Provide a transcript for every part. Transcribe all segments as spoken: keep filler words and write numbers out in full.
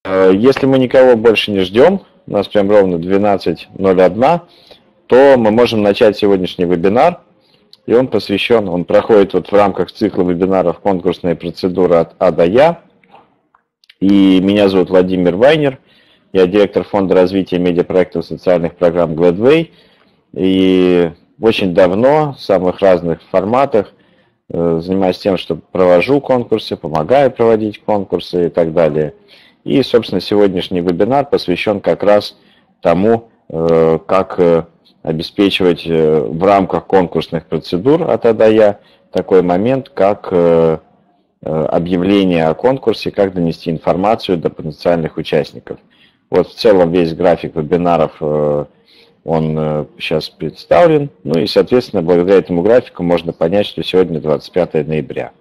Если мы никого больше не ждем, у нас прям ровно двенадцать ноль один, то мы можем начать сегодняшний вебинар. И он посвящен, он проходит вот в рамках цикла вебинаров «Конкурсная процедура от А до Я». И меня зовут Владимир Вайнер, я директор фонда развития медиапроектов социальных программ Gladway. И очень давно в самых разных форматах занимаюсь тем, что провожу конкурсы, помогаю проводить конкурсы и так далее. И, собственно, сегодняшний вебинар посвящен как раз тому, как обеспечивать в рамках конкурсных процедур от А до Я такой момент, как объявление о конкурсе, как донести информацию до потенциальных участников. Вот в целом весь график вебинаров, он сейчас представлен, ну и, соответственно, благодаря этому графику можно понять, что сегодня двадцать пятое ноября.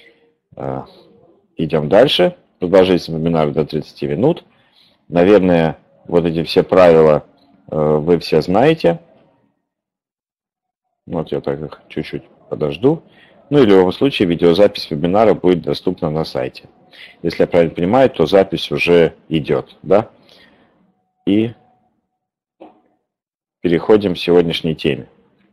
Идем дальше. Продолжительность вебинара до тридцати минут. Наверное, вот эти все правила вы все знаете. Вот я так их чуть-чуть подожду. Ну и в любом случае видеозапись вебинара будет доступна на сайте. Если я правильно понимаю, то запись уже идет, да? И переходим к сегодняшней теме.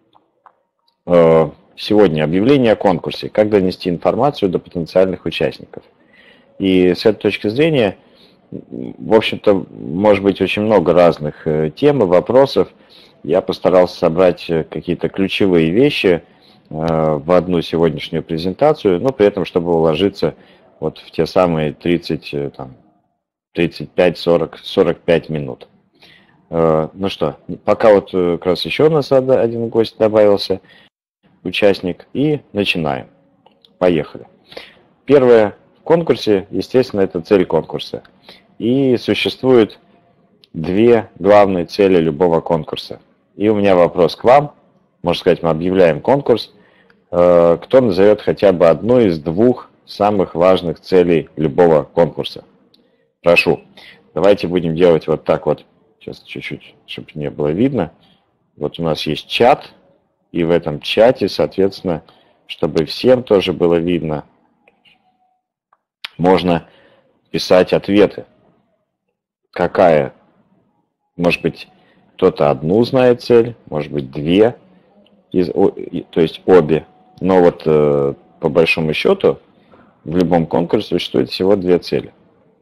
Сегодня объявление о конкурсе. Как донести информацию до потенциальных участников. И с этой точки зрения, в общем-то, может быть очень много разных тем и вопросов. Я постарался собрать какие-то ключевые вещи в одну сегодняшнюю презентацию, но при этом, чтобы уложиться вот в те самые тридцать, там, тридцать пять, сорок, сорок пять минут. Ну что, пока вот как раз еще у нас один гость добавился, участник, и начинаем. Поехали. Первое в конкурсе, естественно, это цель конкурса. И существует две главные цели любого конкурса. И у меня вопрос к вам. Можно сказать, мы объявляем конкурс. Кто назовет хотя бы одну из двух самых важных целей любого конкурса? Прошу. Давайте будем делать вот так вот. Сейчас чуть-чуть, чтобы не было видно. Вот у нас есть чат. И в этом чате, соответственно, чтобы всем тоже было видно, можно писать ответы. Какая? Может быть, кто-то одну знает цель, может быть, две, из, то есть обе. Но вот э, по большому счету в любом конкурсе существует всего две цели.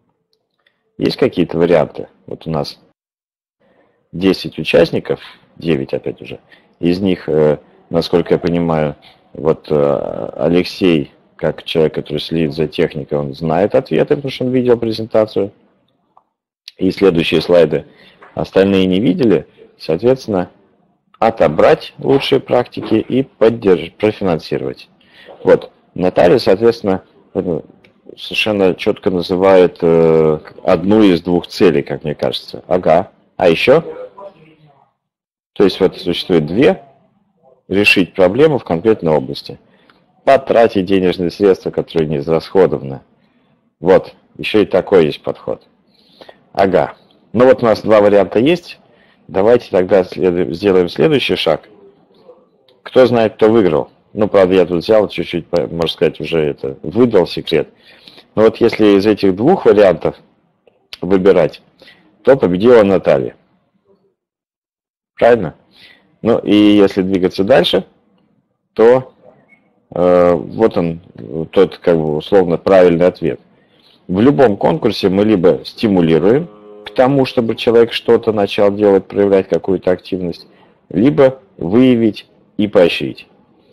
Есть какие-то варианты? Вот у нас десять участников, девять опять уже. Из них, э, насколько я понимаю, вот э, Алексей, как человек, который следит за техникой, он знает ответы, потому что он видел презентацию. И следующие слайды остальные не видели, соответственно, отобрать лучшие практики и поддержать, профинансировать. Вот, Наталья, соответственно, совершенно четко называет э, одну из двух целей, как мне кажется. Ага. А еще? То есть вот существует две. Решить проблему в конкретной области. Потратить денежные средства, которые не израсходованы. Вот, еще и такой есть подход. Ага. Ну вот у нас два варианта есть. Давайте тогда след... сделаем следующий шаг. Кто знает, кто выиграл? Ну, правда, я тут взял чуть-чуть, можно сказать, уже это выдал секрет. Но вот если из этих двух вариантов выбирать, то победила Наталья. Правильно? Ну и если двигаться дальше, то э, вот он, тот как бы условно правильный ответ. В любом конкурсе мы либо стимулируем к тому, чтобы человек что-то начал делать, проявлять какую-то активность, либо выявить и поощрить.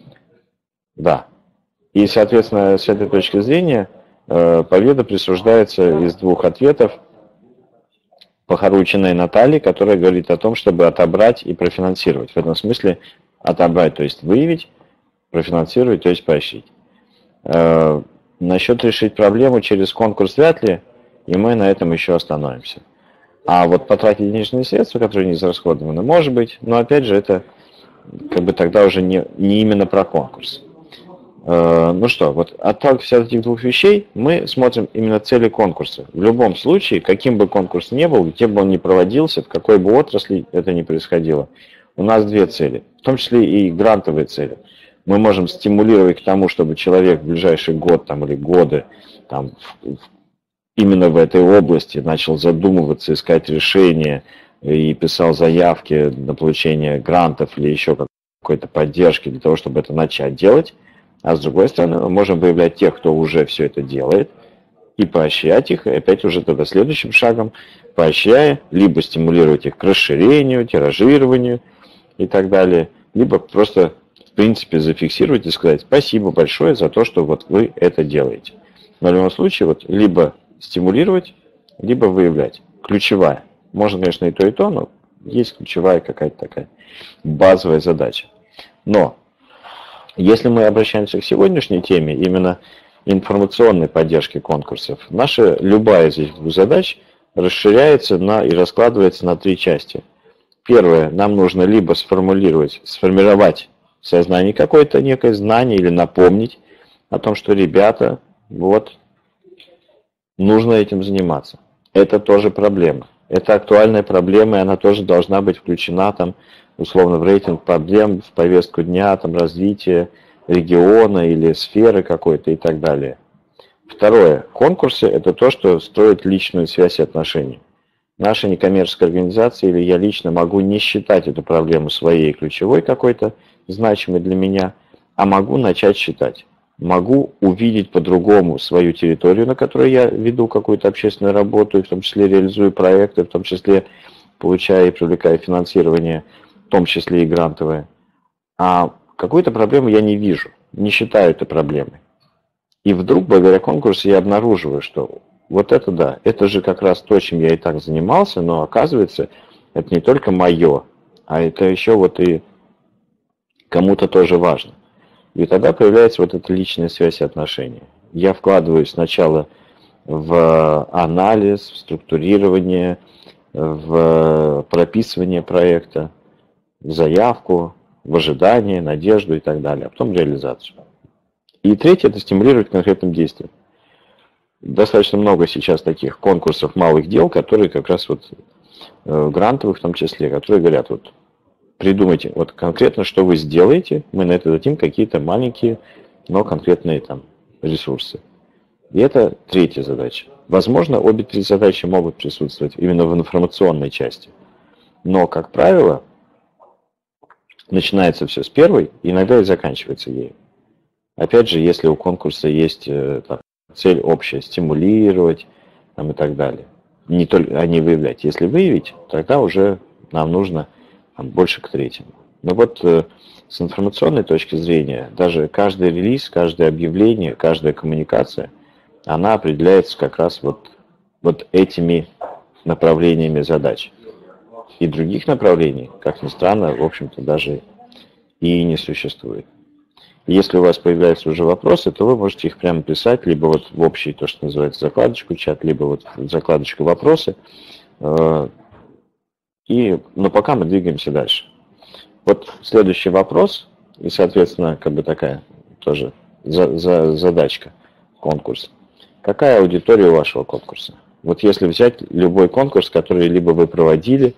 Да. И, соответственно, с этой точки зрения э, победа присуждается из двух ответов. Похорученной Натальи, которая говорит о том, чтобы отобрать и профинансировать. В этом смысле отобрать, то есть выявить, профинансировать, то есть поощрить. Э, насчет решить проблему через конкурс вряд ли, и мы на этом еще остановимся. А вот потратить денежные средства, которые не израсходованы, может быть, но опять же это как бы тогда уже не, не именно про конкурс. Ну что, вот отталкиваясь от этих двух вещей, мы смотрим именно цели конкурса. В любом случае, каким бы конкурс ни был, где бы он ни проводился, в какой бы отрасли это ни происходило, у нас две цели, в том числе и грантовые цели. Мы можем стимулировать к тому, чтобы человек в ближайший год там, или годы там, именно в этой области, начал задумываться, искать решения и писал заявки на получение грантов или еще какой-то поддержки для того, чтобы это начать делать. А с другой стороны, мы можем выявлять тех, кто уже все это делает, и поощрять их, и опять уже тогда следующим шагом, поощряя, либо стимулировать их к расширению, тиражированию и так далее, либо просто, в принципе, зафиксировать и сказать спасибо большое за то, что вот вы это делаете. Но в любом случае, вот либо стимулировать, либо выявлять. Ключевая. Можно, конечно, и то, и то, но есть ключевая какая-то такая базовая задача. Но если мы обращаемся к сегодняшней теме, именно информационной поддержки конкурсов, наша любая из этих задач расширяется на, и раскладывается на три части. Первое, нам нужно либо сформулировать, сформировать в сознании какое-то некое знание или напомнить о том, что ребята, вот, нужно этим заниматься. Это тоже проблема. Это актуальная проблема, и она тоже должна быть включена там, условно, в рейтинг проблем, в повестку дня, там, развития региона или сферы какой-то и так далее. Второе. Конкурсы – это то, что строит личную связь и отношения. Наша некоммерческая организация или я лично могу не считать эту проблему своей ключевой какой-то, значимой для меня, а могу начать считать. Могу увидеть по-другому свою территорию, на которой я веду какую-то общественную работу, и в том числе реализую проекты, в том числе получая и привлекая финансирование, в том числе и грантовое. А какую-то проблему я не вижу, не считаю это проблемой. И вдруг, благодаря конкурсу, я обнаруживаю, что вот это да, это же как раз то, чем я и так занимался, но оказывается, это не только мое, а это еще вот и кому-то тоже важно. И тогда появляется вот эта личная связь и отношения. Я вкладываюсь сначала в анализ, в структурирование, в прописывание проекта, в заявку, в ожидание, надежду и так далее, а потом реализацию. И третье – это стимулировать конкретным действием. Достаточно много сейчас таких конкурсов малых дел, которые как раз вот грантовых в том числе, которые говорят, вот придумайте вот конкретно, что вы сделаете, мы на это дадим какие-то маленькие, но конкретные там ресурсы. И это третья задача. Возможно, обе три задачи могут присутствовать именно в информационной части. Но, как правило, начинается все с первой, иногда и заканчивается ею. Опять же, если у конкурса есть там, цель общая, стимулировать там, и так далее, не только, а не выявлять. Если выявить, тогда уже нам нужно там, больше к третьему. Но вот э, с информационной точки зрения, даже каждый релиз, каждое объявление, каждая коммуникация, она определяется как раз вот, вот этими направлениями задач. И других направлений, как ни странно, в общем-то, даже и не существует. Если у вас появляются уже вопросы, то вы можете их прямо писать, либо вот в общий, то, что называется, закладочку чат, либо вот в закладочку вопросы. И, но пока мы двигаемся дальше. Вот следующий вопрос, и, соответственно, как бы такая тоже за, за, задачка, конкурс. Какая аудитория у вашего конкурса? Вот если взять любой конкурс, который либо вы проводили,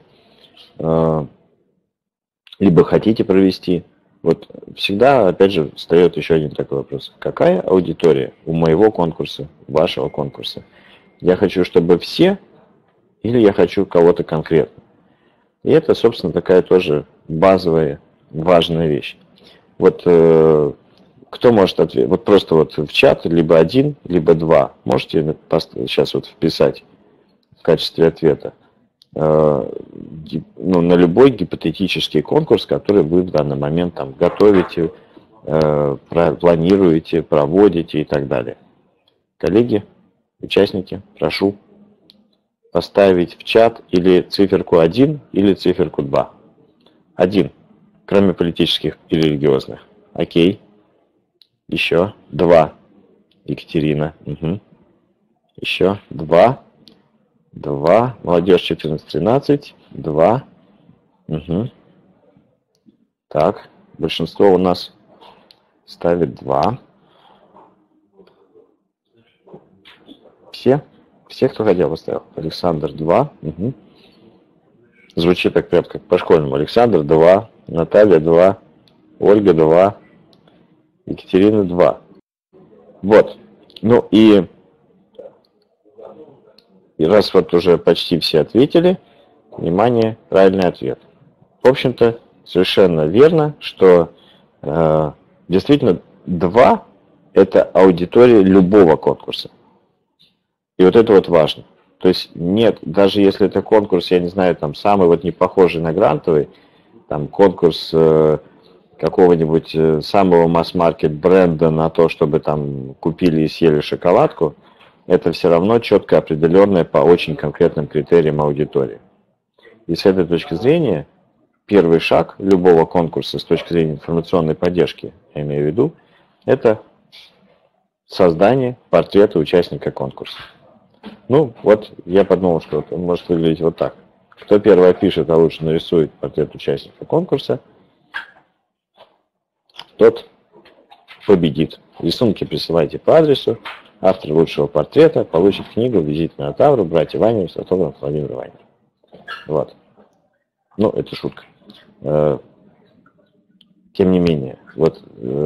либо хотите провести, вот всегда, опять же, встает еще один такой вопрос. Какая аудитория у моего конкурса, вашего конкурса? Я хочу, чтобы все, или я хочу кого-то конкретно? И это, собственно, такая тоже базовая, важная вещь. Вот э, кто может ответить? Вот просто вот в чат либо один, либо два. Можете сейчас вот вписать в качестве ответа э, ну, на любой гипотетический конкурс, который вы в данный момент там готовите, э, планируете, проводите и так далее. Коллеги, участники, прошу поставить в чат или циферку один, или циферку два. один, кроме политических и религиозных. Окей. Еще два. Екатерина. Угу. Еще два. два. Молодежь четырнадцать-тринадцать. два. Угу. Так, большинство у нас ставит два. Все? Все, кто хотел, поставил. Александр два. Угу. Звучит так прям как по-школьному. Александр два. Наталья два. Ольга два. Екатерина два. Вот. Ну и И раз вот уже почти все ответили, внимание, правильный ответ. В общем-то, совершенно верно, что э, действительно два – это аудитория любого конкурса. И вот это вот важно. То есть нет, даже если это конкурс, я не знаю, там самый вот не похожий на грантовый, там конкурс э, какого-нибудь э, самого масс-маркет бренда на то, чтобы там купили и съели шоколадку, это все равно четко определенная по очень конкретным критериям аудитории. И с этой точки зрения первый шаг любого конкурса с точки зрения информационной поддержки, я имею в виду, это создание портрета участника конкурса. Ну, вот я подумал, что он может выглядеть вот так. Кто первый опишет, а лучше нарисует портрет участника конкурса, тот победит. Рисунки присылайте по адресу. Автор лучшего портрета получит книгу «Визит на Тавру», «Братья Ванин», с автографом Владимира Ванина. Вот. Ну, это шутка. Тем не менее, вот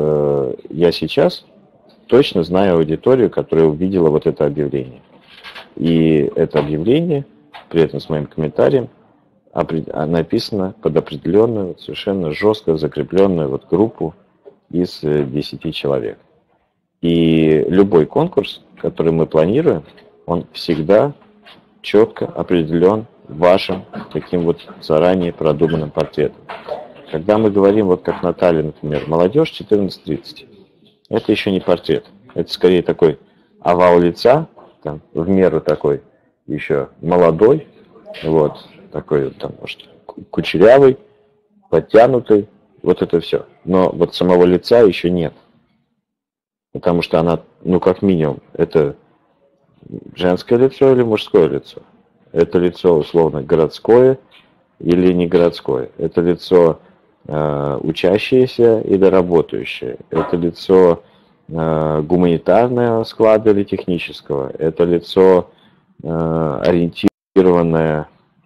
я сейчас точно знаю аудиторию, которая увидела вот это объявление. И это объявление, при этом с моим комментарием, написано под определенную, совершенно жестко закрепленную вот группу из десяти человек. И любой конкурс, который мы планируем, он всегда четко определен вашим таким вот заранее продуманным портретом. Когда мы говорим, вот как Наталья, например, молодежь четырнадцать тридцать, это еще не портрет. Это скорее такой овал лица, там, в меру такой еще молодой, вот, такой, там, может, кучерявый, подтянутый, вот это все. Но вот самого лица еще нет. Потому что она, ну, как минимум, это женское лицо или мужское лицо. Это лицо, условно, городское или не городское. Это лицо э, учащееся или работающее. Это лицо э, гуманитарного склада или технического. Это лицо э, ориентированное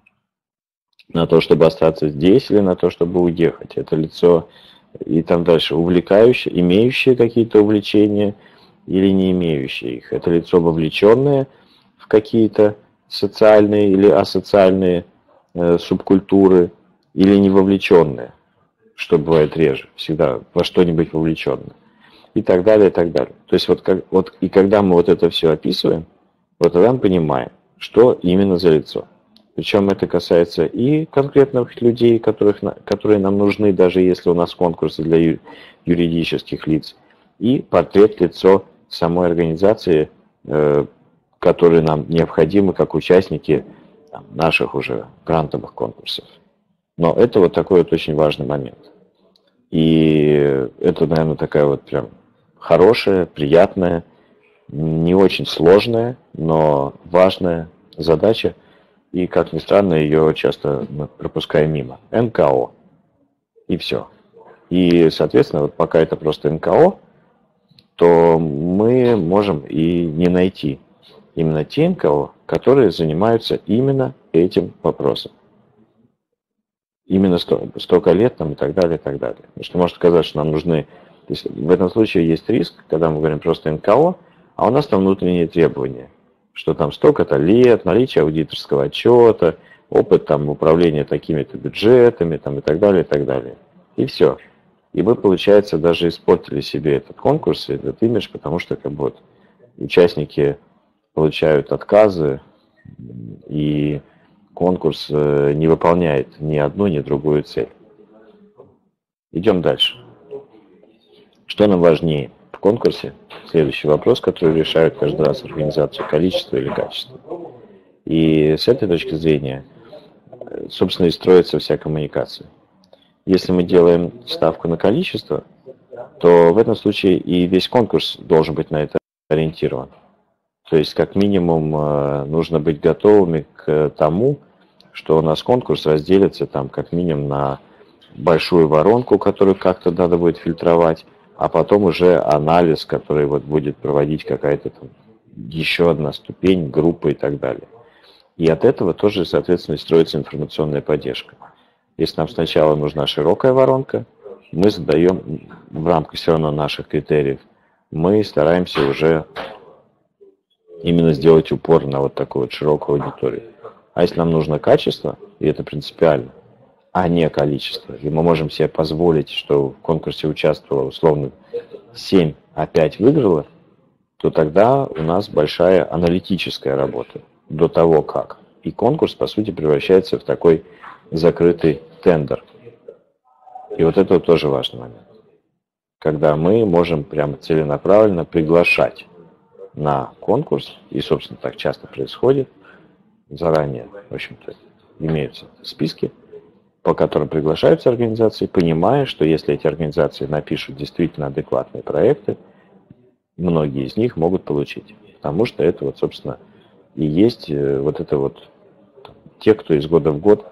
на то, чтобы остаться здесь или на то, чтобы уехать. Это лицо и там дальше увлекающее, имеющее какие-то увлечения или не имеющее их. Это лицо вовлеченное в какие-то социальные или асоциальные э, субкультуры или не вовлеченное, что бывает реже, всегда во что-нибудь вовлеченное. И так далее, и так далее. То есть вот, как, вот и когда мы вот это все описываем, вот тогда мы понимаем, что именно за лицо. Причем это касается и конкретных людей, которых, которые нам нужны, даже если у нас конкурсы для ю, юридических лиц, и портрет, лицо самой организации, э, которые нам необходимы как участники там, наших уже грантовых конкурсов. Но это вот такой вот очень важный момент. И это, наверное, такая вот прям хорошая, приятная, не очень сложная, но важная задача. И, как ни странно, ее часто мы пропускаем мимо. эн ка о. И все. И, соответственно, вот пока это просто эн ка о, то мы можем и не найти именно те эн ка о, которые занимаются именно этим вопросом. Именно столько лет там, и так далее, и так далее. Потому что может казаться, что нам нужны... То есть в этом случае есть риск, когда мы говорим просто эн ка о, а у нас там внутренние требования. Что там столько-то лет, наличие аудиторского отчета, опыт там управления такими-то бюджетами там, и так далее, и так далее. И все. И мы, получается, даже испортили себе этот конкурс, этот имидж, потому что как бы вот участники получают отказы, и конкурс не выполняет ни одну, ни другую цель. Идем дальше. Что нам важнее в конкурсе? Следующий вопрос, который решают каждый раз организацию: количество или качество. И с этой точки зрения, собственно, и строится вся коммуникация. Если мы делаем ставку на количество, то в этом случае и весь конкурс должен быть на это ориентирован. То есть, как минимум, нужно быть готовыми к тому, что у нас конкурс разделится там как минимум на большую воронку, которую как-то надо будет фильтровать, а потом уже анализ, который вот будет проводить какая-то там еще одна ступень, группа и так далее. И от этого тоже, соответственно, строится информационная поддержка. Если нам сначала нужна широкая воронка, мы задаем в рамках все равно наших критериев, мы стараемся уже именно сделать упор на вот такую вот широкую аудиторию. А если нам нужно качество, и это принципиально, а не количество, и мы можем себе позволить, что в конкурсе участвовало условно семь, а пять выиграло, то тогда у нас большая аналитическая работа до того как. И конкурс, по сути, превращается в такой закрытый тендер. И вот это тоже важный момент. Когда мы можем прямо целенаправленно приглашать на конкурс, и, собственно, так часто происходит, заранее, в общем-то, имеются списки, по которым приглашаются организации, понимая, что если эти организации напишут действительно адекватные проекты, многие из них могут получить. Потому что это вот, собственно, и есть вот это вот те, кто из года в год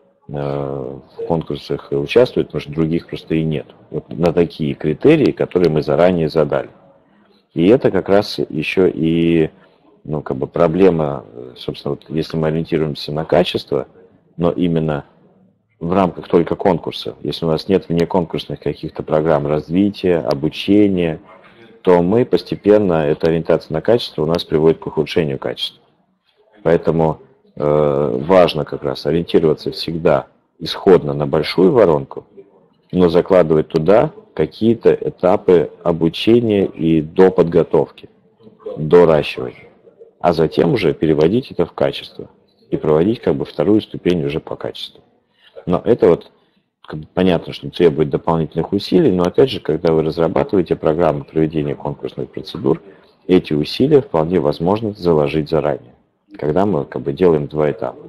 в конкурсах участвует, потому что других просто и нет. Вот на такие критерии, которые мы заранее задали. И это как раз еще и, ну, как бы проблема, собственно, вот если мы ориентируемся на качество, но именно в рамках только конкурса, если у нас нет внеконкурсных каких-то программ развития, обучения, то мы постепенно, эта ориентация на качество у нас приводит к ухудшению качества. Поэтому э, важно как раз ориентироваться всегда исходно на большую воронку, но закладывать туда какие-то этапы обучения и до подготовки, доращивания, а затем уже переводить это в качество и проводить как бы вторую ступень уже по качеству. Но это вот как бы понятно, что требует дополнительных усилий, но опять же, когда вы разрабатываете программу проведения конкурсных процедур, эти усилия вполне возможно заложить заранее, когда мы как бы делаем два этапа.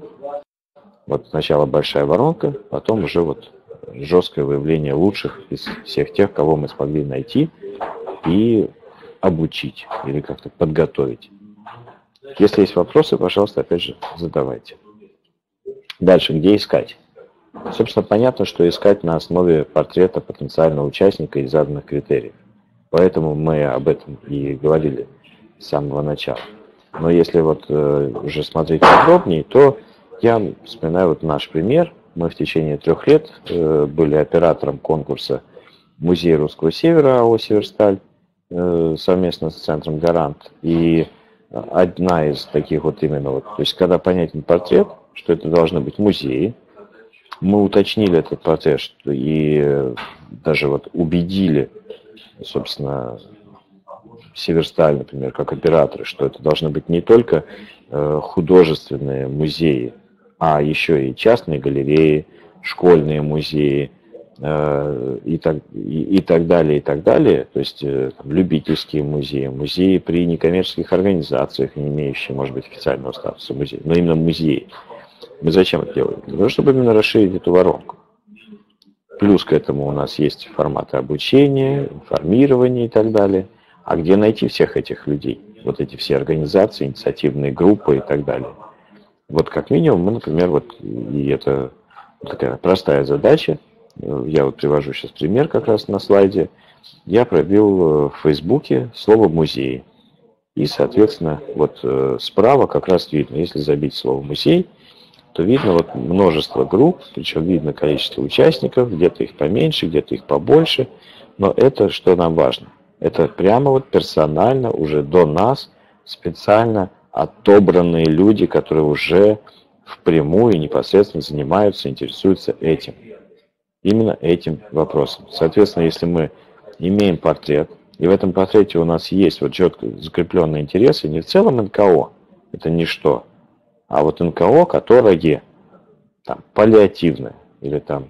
Вот сначала большая воронка, потом уже вот жесткое выявление лучших из всех тех, кого мы смогли найти и обучить или как-то подготовить. Если есть вопросы, пожалуйста, опять же, задавайте. Дальше, где искать? Собственно, понятно, что искать на основе портрета потенциального участника из заданных критериев. Поэтому мы об этом и говорили с самого начала. Но если вот э, уже смотреть подробнее, то я вспоминаю вот наш пример. Мы в течение трех лет э, были оператором конкурса Музея Русского Севера АО «Северсталь» э, совместно с центром «Гарант». И одна из таких вот именно, вот, то есть когда понятен портрет, что это должны быть музеи, мы уточнили этот портрет и даже вот убедили, собственно, Северсталь, например, как операторы, что это должны быть не только э, художественные музеи, а еще и частные галереи, школьные музеи э, и, так, и, и так далее, и так далее. То есть э, там, любительские музеи, музеи при некоммерческих организациях, не имеющие, может быть, официального статуса музея, но именно музеи. Мы зачем это делаем? Для того, чтобы именно расширить эту воронку. Плюс к этому у нас есть форматы обучения, информирования и так далее. А где найти всех этих людей? Вот эти все организации, инициативные группы и так далее. Вот как минимум мы, например, вот, и это такая простая задача, я вот привожу сейчас пример как раз на слайде, я пробил в Фейсбуке слово «музей». И, соответственно, вот справа как раз видно, если забить слово «музей», то видно вот множество групп, причем видно количество участников, где-то их поменьше, где-то их побольше, но это что нам важно? Это прямо вот персонально уже до нас специально отобранные люди, которые уже впрямую непосредственно занимаются, интересуются этим. Именно этим вопросом. Соответственно, если мы имеем портрет, и в этом портрете у нас есть вот четко закрепленные интересы, не в целом эн ка о, это ничто, а вот эн ка о, которое там паллиативное, или там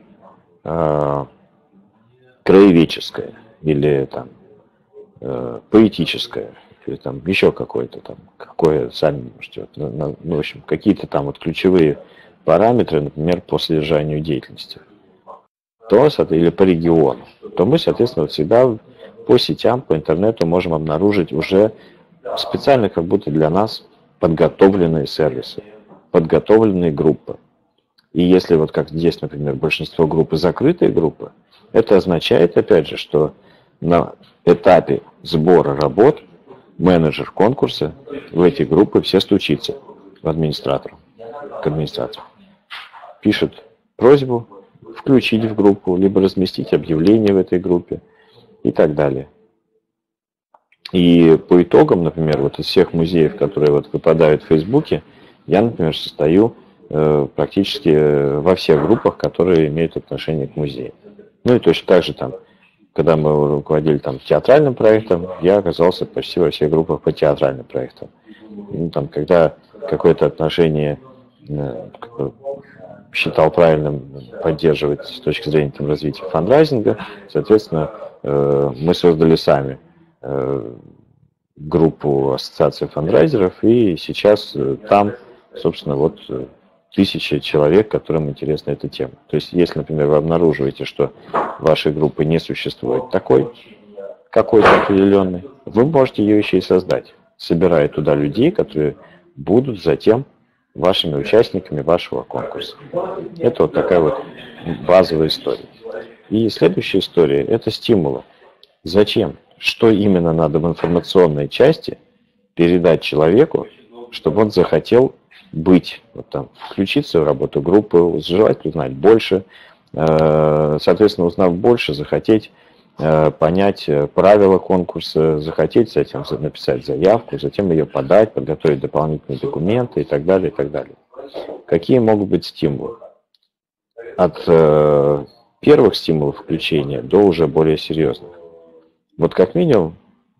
э, краеведческое, или там э, поэтическое, или там еще какое-то там, какое сами можете, вот, ну, ну, в общем, какие-то там вот ключевые параметры, например, по содержанию деятельности, то, или по региону, то мы, соответственно, вот всегда по сетям, по интернету можем обнаружить уже специально как будто для нас подготовленные сервисы, подготовленные группы. И если вот как здесь, например, большинство группы закрытые группы, это означает, опять же, что на этапе сбора работ менеджер конкурса в эти группы все стучится в администратора, к администратору. Пишет просьбу включить в группу, либо разместить объявление в этой группе и так далее. И по итогам, например, вот из всех музеев, которые вот выпадают в Фейсбуке, я, например, состою э, практически во всех группах, которые имеют отношение к музею. Ну и точно так же там, когда мы руководили там театральным проектом, я оказался почти во всех группах по театральным проектам. Ну, там, когда какое-то отношение э, считал правильным поддерживать с точки зрения там, развития фандрайзинга, соответственно, э, мы создали сами группу ассоциации фандрайзеров, и сейчас там, собственно, вот тысячи человек, которым интересна эта тема. То есть, если, например, вы обнаруживаете, что вашей группы не существует такой, какой-то определенный, вы можете ее еще и создать, собирая туда людей, которые будут затем вашими участниками вашего конкурса. Это вот такая вот базовая история. И следующая история – это стимулы. Зачем? Что именно надо в информационной части передать человеку, чтобы он захотел быть, вот там, включиться в работу группы, желать узнать больше, соответственно, узнав больше, захотеть понять правила конкурса, захотеть затем написать заявку, затем ее подать, подготовить дополнительные документы и так далее, и так далее. Какие могут быть стимулы? От первых стимулов включения до уже более серьезных. Вот как минимум,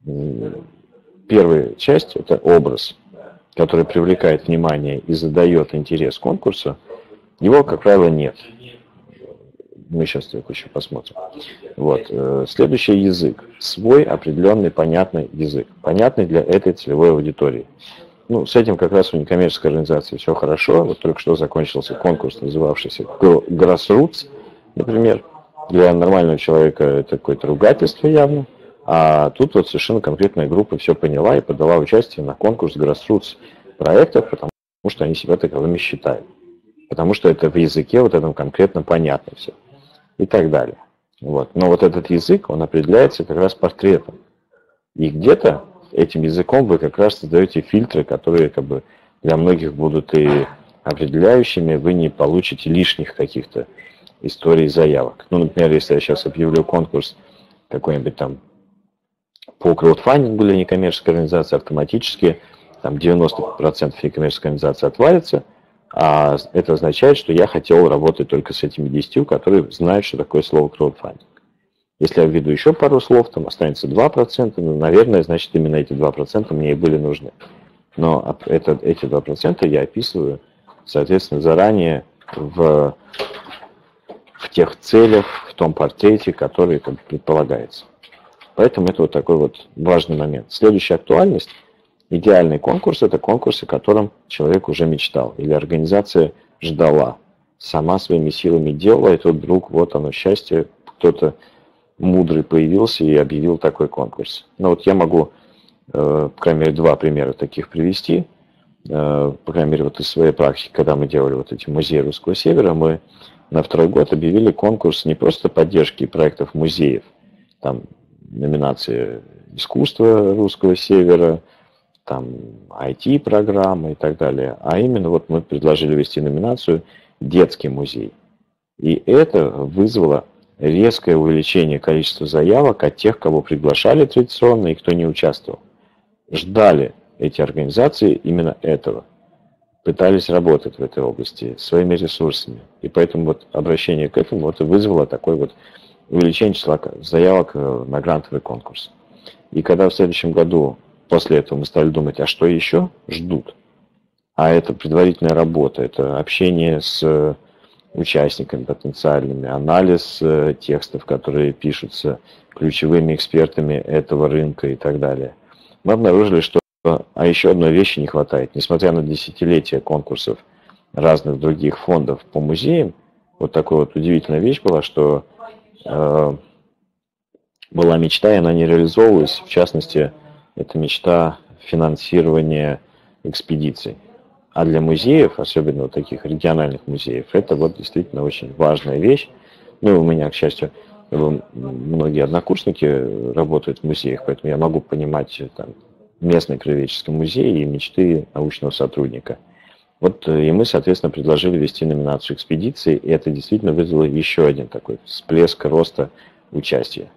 первая часть – это образ, который привлекает внимание и задает интерес конкурсу. Его, как правило, нет. Мы сейчас это еще посмотрим. Вот. Следующий язык. Свой определенный понятный язык. Понятный для этой целевой аудитории. Ну, с этим как раз у некоммерческой организации все хорошо. Вот только что закончился конкурс, называвшийся Grassroots, например. Для нормального человека это какое-то ругательство явно. А тут вот совершенно конкретная группа все поняла и подала участие на конкурс Grassroots проектов, потому что они себя таковыми считают. Потому что это в языке вот этом конкретно понятно все. И так далее. Вот. Но вот этот язык, он определяется как раз портретом. И где-то этим языком вы как раз создаете фильтры, которые как бы для многих будут и определяющими, вы не получите лишних каких-то историй заявок. Ну, например, если я сейчас объявлю конкурс какой-нибудь там по краудфандингу для некоммерческой организации, автоматически там девяносто процентов некоммерческой организации отвалится, а это означает, что я хотел работать только с этими десятью, которые знают, что такое слово краудфандинг. Если я введу еще пару слов, там останется два процента, ну, наверное, значит, именно эти два процента мне и были нужны. Но это, эти два процента я описываю, соответственно, заранее в, в тех целях, в том портрете, который как бы, предполагается. Поэтому это вот такой вот важный момент. Следующая актуальность. Идеальный конкурс – это конкурс, о котором человек уже мечтал. Или организация ждала. Сама своими силами делала, и тут вдруг, вот оно, счастье, кто-то мудрый появился и объявил такой конкурс. Но вот я могу, э, по крайней мере, два примера таких привести. Э, по крайней мере, вот из своей практики, когда мы делали вот эти музеи Русского Севера, мы на второй год объявили конкурс не просто поддержки проектов музеев, там номинации искусства Русского Севера, там ай ти-программы и так далее, а именно вот мы предложили ввести номинацию «Детский музей». И это вызвало резкое увеличение количества заявок от тех, кого приглашали традиционно и кто не участвовал. Ждали эти организации именно этого. Пытались работать в этой области своими ресурсами. И поэтому вот обращение к этому вот и вызвало такое вот увеличение числа заявок на грантовый конкурс. И когда в следующем году после этого мы стали думать, а что еще ждут? А это предварительная работа, это общение с участниками потенциальными, анализ текстов, которые пишутся ключевыми экспертами этого рынка и так далее. Мы обнаружили, что а еще одной вещи не хватает. Несмотря на десятилетия конкурсов разных других фондов по музеям, вот такая вот удивительная вещь была, что э, была мечта, и она не реализовывалась. В частности, это мечта финансирования экспедиций. А для музеев, особенно вот таких региональных музеев, это вот действительно очень важная вещь. Ну, у меня, к счастью, многие однокурсники работают в музеях, поэтому я могу понимать там, местный краеведческий музей и мечты научного сотрудника. Вот и мы, соответственно, предложили ввести номинацию экспедиции, и это действительно вызвало еще один такой всплеск роста участия.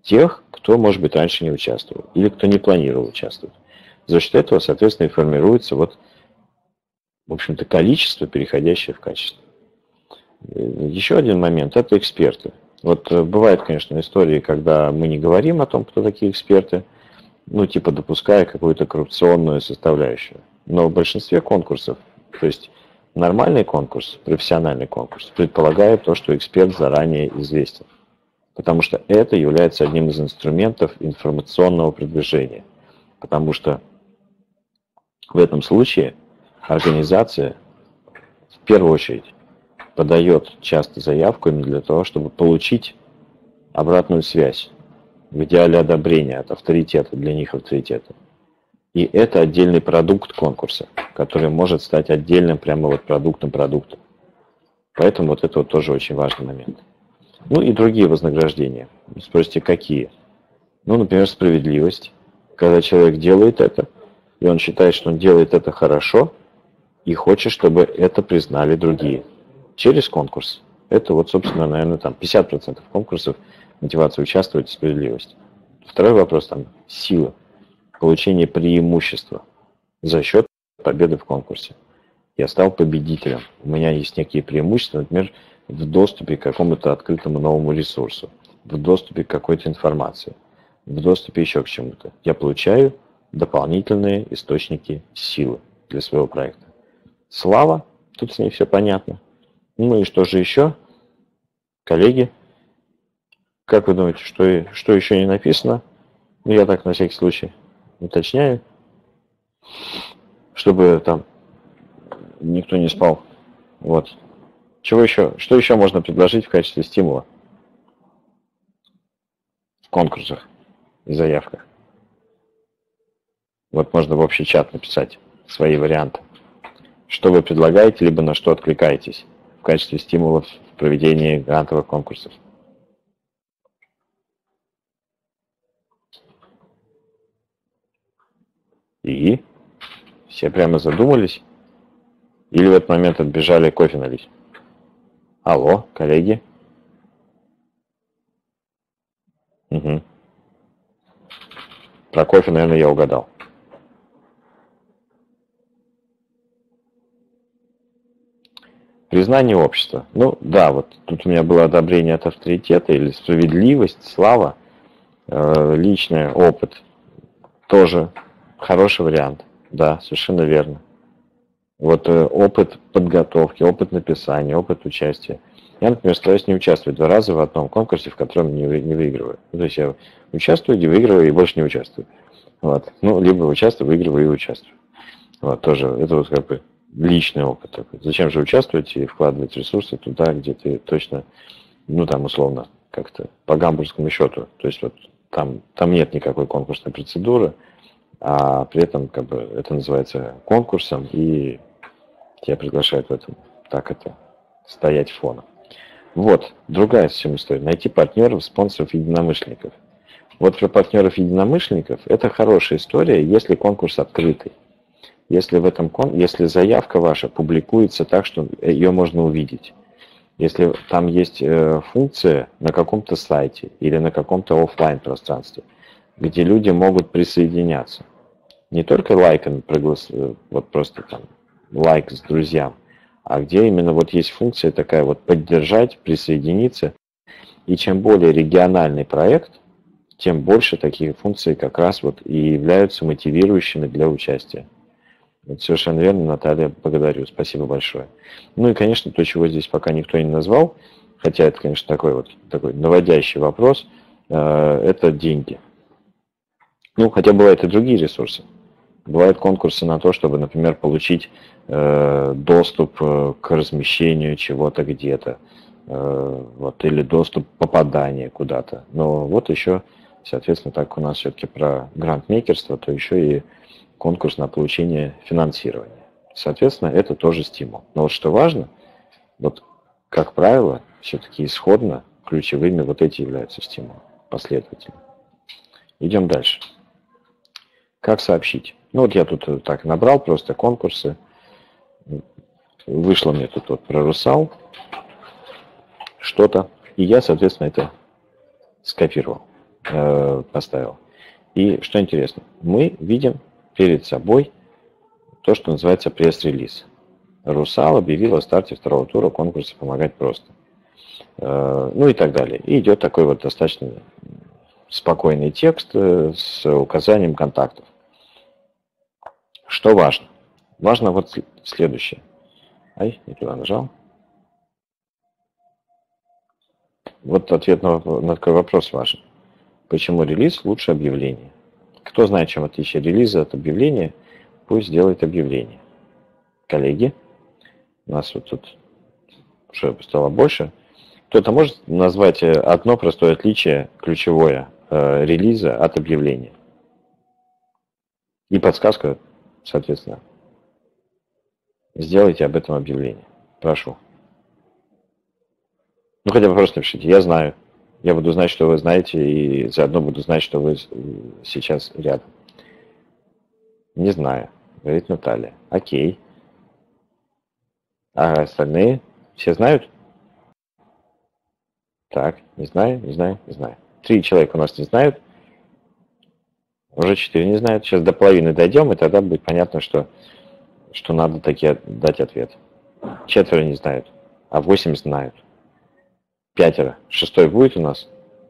тех, кто, может быть, раньше не участвовал или кто не планировал участвовать. За счет этого, соответственно, и формируется вот, в общем-то, количество, переходящее в качество. Еще один момент – это эксперты. Вот бывают, конечно, истории, когда мы не говорим о том, кто такие эксперты, ну, типа допуская какую-то коррупционную составляющую. Но в большинстве конкурсов, то есть нормальный конкурс, профессиональный конкурс, предполагает то, что эксперт заранее известен. Потому что это является одним из инструментов информационного продвижения. Потому что в этом случае организация в первую очередь подает часто заявку именно для того, чтобы получить обратную связь, в идеале одобрение от авторитета, для них авторитета. И это отдельный продукт конкурса, который может стать отдельным прямо вот продуктом продукта. Поэтому вот это вот тоже очень важный момент. Ну и другие вознаграждения. Спросите, какие? Ну, например, справедливость. Когда человек делает это, и он считает, что он делает это хорошо, и хочет, чтобы это признали другие. Через конкурс. Это вот, собственно, наверное, там пятьдесят процентов конкурсов мотивация участвовать и справедливость. Второй вопрос там сила. Получение преимущества за счет победы в конкурсе. Я стал победителем. У меня есть некие преимущества, например, в доступе к какому-то открытому новому ресурсу, в доступе к какой-то информации, в доступе еще к чему-то. Я получаю дополнительные источники силы для своего проекта. Слава, тут с ней все понятно. Ну и что же еще? Коллеги, как вы думаете, что, что еще не написано? Ну, я так на всякий случай уточняю, чтобы там никто не спал. Вот. Чего еще? Что еще можно предложить в качестве стимула в конкурсах и заявках? Вот можно в общий чат написать свои варианты. Что вы предлагаете, либо на что откликаетесь в качестве стимулов в проведении грантовых конкурсов. И все прямо задумались или в этот момент отбежали кофе налить? Алло, коллеги. Угу. Про кофе, наверное, я угадал. Признание общества. Ну да, вот тут у меня было одобрение от авторитета или справедливость, слава, э, личный опыт. Тоже хороший вариант. Да, совершенно верно. Вот э, опыт подготовки, опыт написания, опыт участия. Я, например, стараюсь не участвовать два раза в одном конкурсе, в котором не, вы, не выигрываю. Ну, то есть я участвую, не выигрываю и больше не участвую. Вот. Ну, либо участвую, выигрываю и участвую. Вот, тоже, это вот как бы личный опыт такой. Зачем же участвовать и вкладывать ресурсы туда, где ты точно, ну, там, условно, как-то по гамбургскому счету. То есть вот там, там нет никакой конкурсной процедуры, а при этом, как бы, это называется конкурсом, и тебя приглашают в этом, так это, стоять фоном. Вот, другая совсем история. Найти партнеров, спонсоров, единомышленников. Вот про партнеров-единомышленников это хорошая история, если конкурс открытый. Если, в этом, если заявка ваша публикуется так, что ее можно увидеть. Если там есть функция на каком-то сайте или на каком-то офлайн пространстве, где люди могут присоединяться. Не только лайком, вот просто там лайк с друзьям, а где именно вот есть функция такая вот поддержать, присоединиться. И чем более региональный проект, тем больше таких функций как раз вот и являются мотивирующими для участия. Вот совершенно верно, Наталья, благодарю, спасибо большое. Ну и, конечно, то, чего здесь пока никто не назвал, хотя это, конечно, такой вот такой наводящий вопрос, это деньги. Ну, хотя бывают и другие ресурсы. Бывают конкурсы на то, чтобы, например, получить э, доступ к размещению чего-то где-то, э, вот, или доступ попадания куда-то. Но вот еще, соответственно, так у нас все-таки про грантмейкерство, то еще и конкурс на получение финансирования. Соответственно, это тоже стимул. Но вот что важно, вот, как правило, все-таки исходно ключевыми вот эти являются стимулы, последовательно. Идем дальше. Как сообщить? Ну вот я тут так набрал просто конкурсы. Вышло мне тут вот про Русал что-то. И я, соответственно, это скопировал. э, поставил. И что интересно, мы видим перед собой то, что называется пресс-релиз. Русал объявил о старте второго тура конкурса «Помогать просто». Э, ну и так далее. И идет такой вот достаточно спокойный текст э, с указанием контактов. Что важно? Важно вот следующее. Ай, не туда нажал. Вот ответ на, на такой вопрос важен. Почему релиз лучше объявления? Кто знает, чем отличие релиза от объявления, пусть сделает объявление. Коллеги, у нас вот тут уже стало больше. Кто-то может назвать одно простое отличие, ключевое, э, релиза от объявления? И подсказка, соответственно. Сделайте об этом объявление. Прошу. Ну, хотя бы просто напишите. Я знаю. Я буду знать, что вы знаете, и заодно буду знать, что вы сейчас рядом. Не знаю, говорит Наталья. Окей. А остальные все знают? Так, не знаю, не знаю, не знаю. Три человека у нас не знают. Уже четыре не знают. Сейчас до половины дойдем, и тогда будет понятно, что, что надо таки дать ответ. Четверо не знают, а восемь знают. Пятеро. Шестой будет у нас.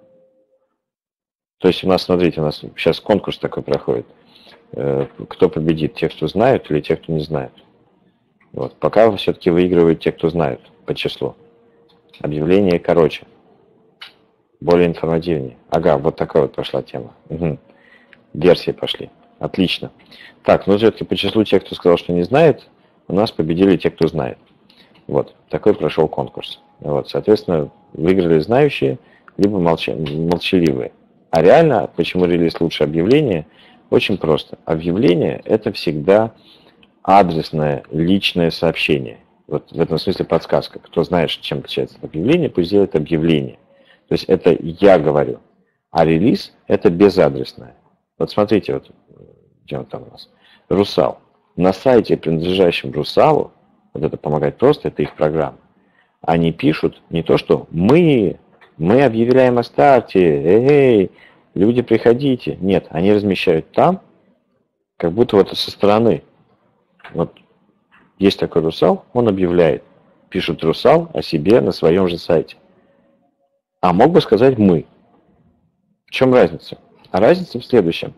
То есть у нас, смотрите, у нас сейчас конкурс такой проходит. Кто победит, те, кто знают, или те, кто не знает. Вот. Пока все-таки выигрывают те, кто знают по числу. Объявление короче. Более информативнее. Ага, вот такая вот пошла тема. Угу. Версии пошли. Отлично. Так, ну все-таки по числу тех, кто сказал, что не знает, у нас победили те, кто знает. Вот. Такой прошел конкурс. Вот, соответственно, выиграли знающие, либо молча... молчаливые. А реально, почему релиз лучше объявления? Очень просто. Объявление – это всегда адресное, личное сообщение. Вот в этом смысле подсказка. Кто знает, чем отличается объявление, пусть делает объявление. То есть это я говорю. А релиз – это безадресное. Вот смотрите, вот где он там у нас. Русал. На сайте, принадлежащем Русалу, вот это «Помогать просто», это их программа. Они пишут не то, что мы, мы объявляем о старте, эй, люди, приходите. Нет, они размещают там, как будто вот со стороны. Вот есть такой Русал, он объявляет. Пишет Русал о себе на своем же сайте. А мог бы сказать мы. В чем разница? А разница в следующем.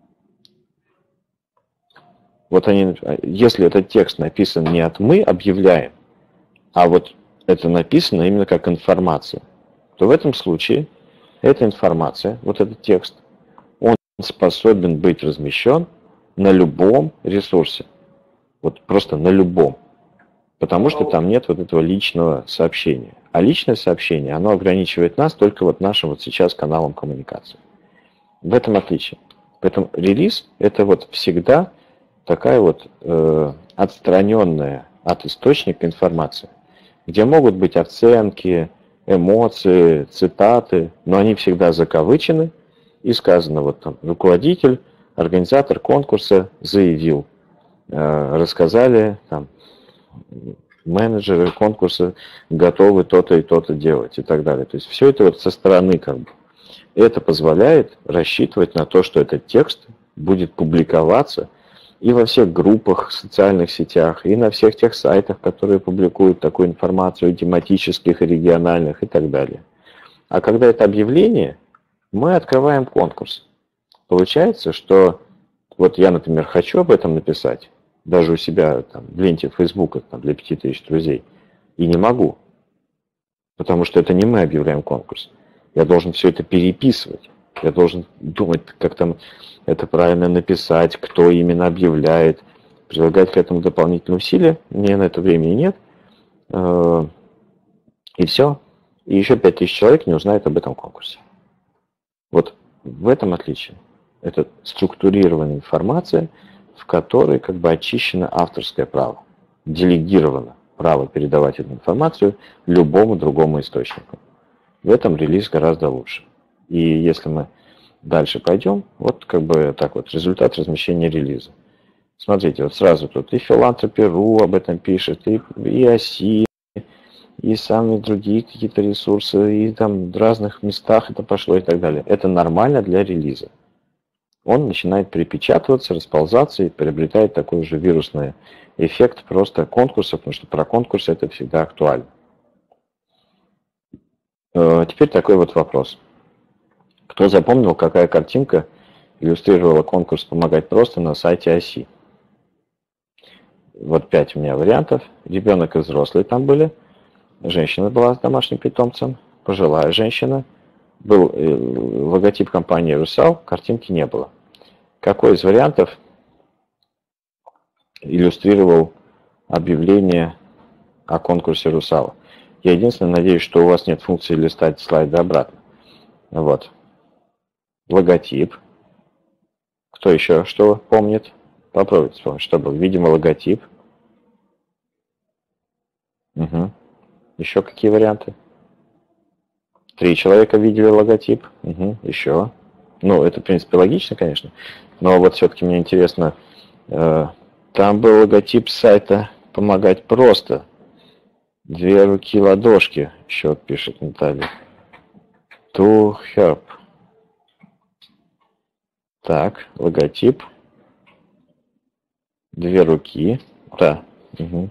Вот они, если этот текст написан не от мы объявляем, а вот это написано именно как информация, то в этом случае эта информация, вот этот текст, он способен быть размещен на любом ресурсе. Вот просто на любом. Потому что там нет вот этого личного сообщения. А личное сообщение, оно ограничивает нас только вот нашим вот сейчас каналом коммуникации. В этом отличие. Поэтому релиз это вот всегда такая вот э, отстраненная от источника информация, где могут быть оценки, эмоции, цитаты, но они всегда закавычены и сказано, вот там, руководитель, организатор конкурса заявил, э, рассказали, там, менеджеры конкурса готовы то-то и то-то делать и так далее. То есть все это вот со стороны как бы. Это позволяет рассчитывать на то, что этот текст будет публиковаться и во всех группах, социальных сетях, и на всех тех сайтах, которые публикуют такую информацию, тематических, региональных и так далее. А когда это объявление, мы открываем конкурс. Получается, что вот я, например, хочу об этом написать, даже у себя там, в ленте Фейсбука там, для пяти тысяч друзей, и не могу, потому что это не мы объявляем конкурс. Я должен все это переписывать. Я должен думать, как там это правильно написать, кто именно объявляет, прилагать к этому дополнительные усилия. Мне на это времени нет. И все. И еще пять тысяч человек не узнают об этом конкурсе. Вот в этом отличие. Это структурированная информация, в которой как бы очищено авторское право. Делегировано право передавать эту информацию любому другому источнику. В этом релиз гораздо лучше. И если мы дальше пойдем, вот как бы так вот, результат размещения релиза. Смотрите, вот сразу тут и Philanthropy точка ру об этом пишет, и, и ОСИ, и самые другие какие-то ресурсы, и там в разных местах это пошло и так далее. Это нормально для релиза. Он начинает перепечатываться, расползаться и приобретает такой же вирусный эффект просто конкурсов, потому что про конкурсы это всегда актуально. Теперь такой вот вопрос. Кто запомнил, какая картинка иллюстрировала конкурс «Помогать просто» на сайте оси? Вот пять у меня вариантов. Ребенок и взрослый там были. Женщина была с домашним питомцем. Пожилая женщина. Был логотип компании «Русал», картинки не было. Какой из вариантов иллюстрировал объявление о конкурсе «Русала»? Я единственное надеюсь, что у вас нет функции листать слайды обратно. Вот. Логотип. Кто еще что помнит? Попробуйте вспомнить, что было. Видимо, логотип. Угу. Еще какие варианты? Три человека видели логотип. Угу. Еще. Ну, это, в принципе, логично, конечно. Но вот все-таки мне интересно. Э, там был логотип сайта «Помогать просто». Две руки ладошки. Еще пишет Наталья. To help. Так, логотип. Две руки. Да. Угу.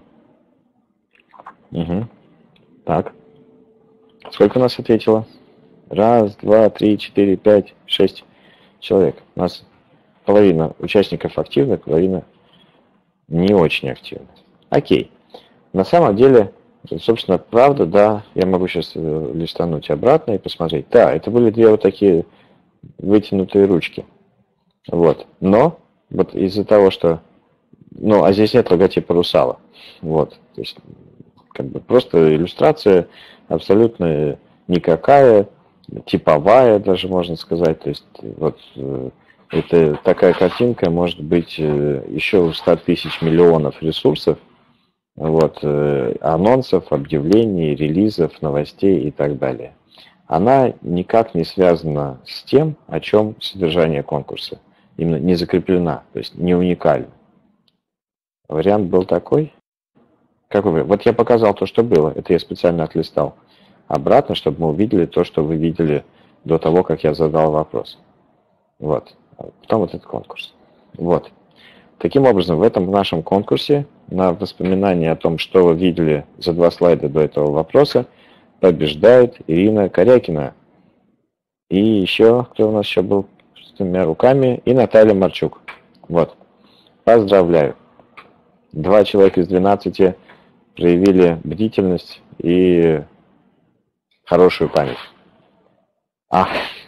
Угу. Так. Сколько у нас ответило? Раз, два, три, четыре, пять, шесть человек. У нас половина участников активны, половина не очень активны. Окей. На самом деле, собственно, правда, да, я могу сейчас листануть обратно и посмотреть. Да, это были две вот такие вытянутые ручки. Вот. Но, вот из-за того, что... Ну, а здесь нет логотипа «Русала». Вот. То есть, как бы просто иллюстрация абсолютно никакая, типовая даже, можно сказать. То есть, вот, это такая картинка может быть еще у ста тысяч миллионов ресурсов, вот, анонсов, объявлений, релизов, новостей и так далее. Она никак не связана с тем, о чем содержание конкурса. Именно не закреплена, то есть не уникальна. Вариант был такой. Какой вариант? Вот я показал то, что было. Это я специально отлистал обратно, чтобы мы увидели то, что вы видели до того, как я задал вопрос. Вот. Потом вот этот конкурс. Вот. Таким образом, в этом нашем конкурсе на воспоминание о том, что вы видели за два слайда до этого вопроса, побеждает Ирина Корякина. И еще, кто у нас еще был с двумя руками, и Наталья Марчук. Вот. Поздравляю. Два человека из двенадцати проявили бдительность и хорошую память. А,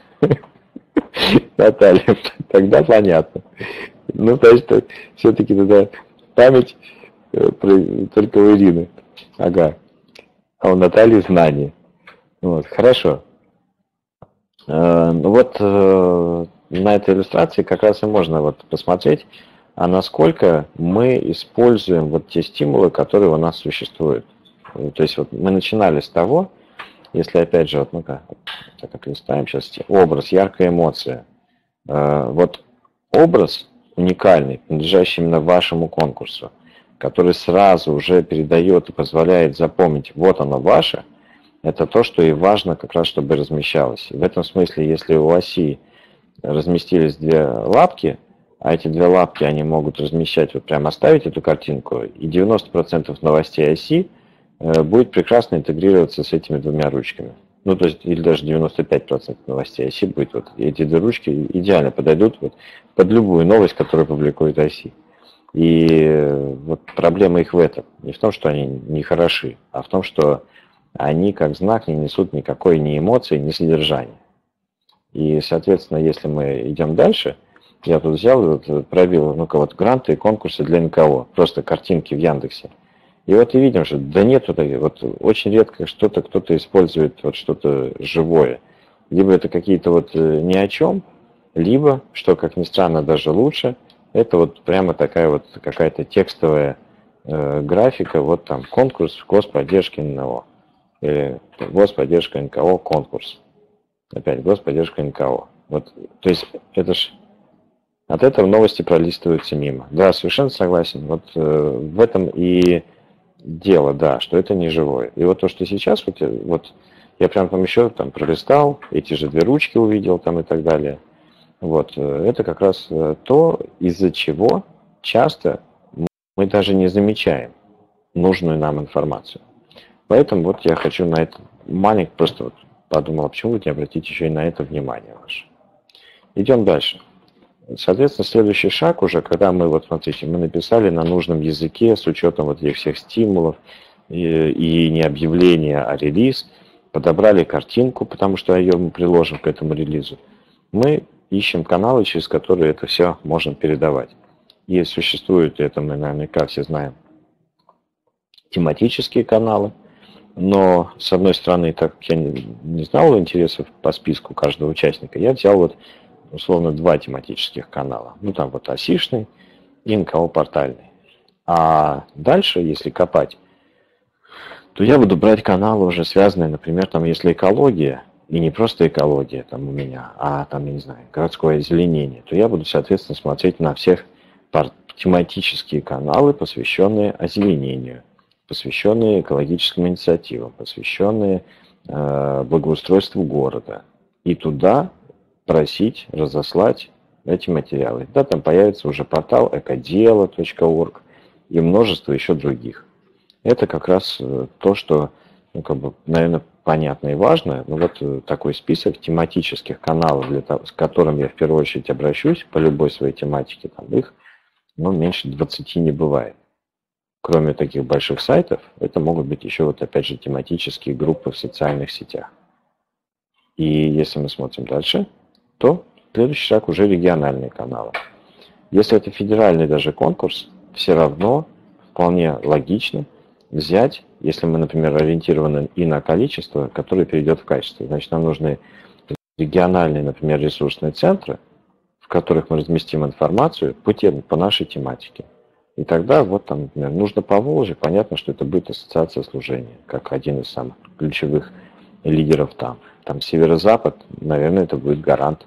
Наталья, тогда понятно. Ну, то есть, все-таки тогда память только у Ирины. Ага. А у Натальи знания. Вот, хорошо. Вот на этой иллюстрации как раз и можно вот посмотреть, а насколько мы используем вот те стимулы, которые у нас существуют. То есть вот мы начинали с того, если опять же, вот, ну-ка, так как листаем сейчас, образ, яркая эмоция. Вот образ уникальный, принадлежащий именно вашему конкурсу, который сразу уже передает и позволяет запомнить, вот оно ваше, это то, что и важно как раз, чтобы размещалось. В этом смысле, если у оси разместились две лапки, а эти две лапки, они могут размещать, вот прямо оставить эту картинку, и девяносто процентов новостей оси э, будет прекрасно интегрироваться с этими двумя ручками. Ну, то есть, или даже девяносто пять процентов новостей оси будет, вот эти две ручки идеально подойдут вот, под любую новость, которую публикует оси. И э, вот проблема их в этом. Не в том, что они не хороши, а в том, что они как знак не несут никакой ни эмоции, ни содержания. И, соответственно, если мы идем дальше, я тут взял, вот, пробил, ну-ка, вот гранты и конкурсы для эн ка о, просто картинки в Яндексе. И вот и видим, что да нет, вот, вот очень редко что-то кто-то использует, вот что-то живое. Либо это какие-то вот ни о чем, либо, что, как ни странно, даже лучше, это вот прямо такая вот какая-то текстовая э, графика, вот там конкурс господдержки эн ка о. Или господдержка эн ка о конкурс. Опять господдержка эн ка о. Вот, то есть это ж от этого новости пролистываются мимо. Да, совершенно согласен. Вот э, в этом и дело, да, что это не живое. И вот то, что сейчас, вот, вот я прям там еще там пролистал, эти же две ручки увидел там и так далее. Вот, это как раз то, из-за чего часто мы даже не замечаем нужную нам информацию. Поэтому вот я хочу на это маленько просто вот подумал, почему вы не обратите еще и на это внимание ваше. Идем дальше. Соответственно, следующий шаг уже, когда мы, вот смотрите, мы написали на нужном языке с учетом вот этих всех стимулов и, и не объявления, а релиз, подобрали картинку, потому что ее мы приложим к этому релизу. Мы ищем каналы, через которые это все можем передавать. И существуют, это мы наверняка все знаем, тематические каналы. Но, с одной стороны, так как я не знал интересов по списку каждого участника, я взял вот условно два тематических канала. Ну там вот осишный и эн ка о-портальный. А дальше, если копать, то я буду брать каналы уже связанные, например, там если экология, и не просто экология там у меня, а там, я не знаю, городское озеленение, то я буду, соответственно, смотреть на всех тематические каналы, посвященные озеленению, посвященные экологическим инициативам, посвященные э, благоустройству города. И туда просить разослать эти материалы. Да, там появится уже портал экодело точка орг и множество еще других. Это как раз то, что, ну, как бы, наверное, понятно и важно. Но вот такой список тематических каналов, для того, с которым я в первую очередь обращусь по любой своей тематике, там их, ну, меньше двадцати не бывает. Кроме таких больших сайтов, это могут быть еще вот опять же тематические группы в социальных сетях. И если мы смотрим дальше, то следующий шаг уже региональные каналы. Если это федеральный даже конкурс, все равно вполне логично взять, если мы, например, ориентированы и на количество, которое перейдет в качество. Значит, нам нужны региональные, например, ресурсные центры, в которых мы разместим информацию по, тем, по нашей тематике. И тогда вот там, например, нужно Поволжье, понятно, что это будет ассоциация служения, как один из самых ключевых лидеров там. Там северо-запад, наверное, это будет Гарант.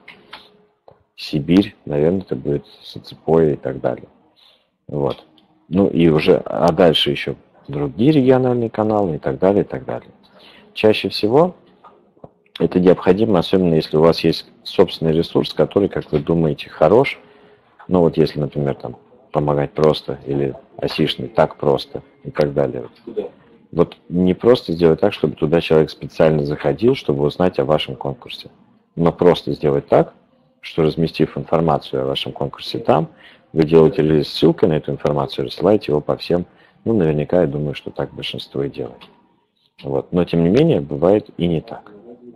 Сибирь, наверное, это будет Соцепоя и так далее. Вот. Ну и уже, а дальше еще другие региональные каналы и так далее, и так далее. Чаще всего это необходимо, особенно если у вас есть собственный ресурс, который, как вы думаете, хорош. Ну вот если, например, там помогать просто или осишный так просто и так далее. Вот не просто сделать так, чтобы туда человек специально заходил, чтобы узнать о вашем конкурсе, но просто сделать так, что разместив информацию о вашем конкурсе там, вы делаете релиз ссылкой на эту информацию, рассылаете его по всем, ну наверняка я думаю, что так большинство и делает. Вот. Но тем не менее бывает и не так.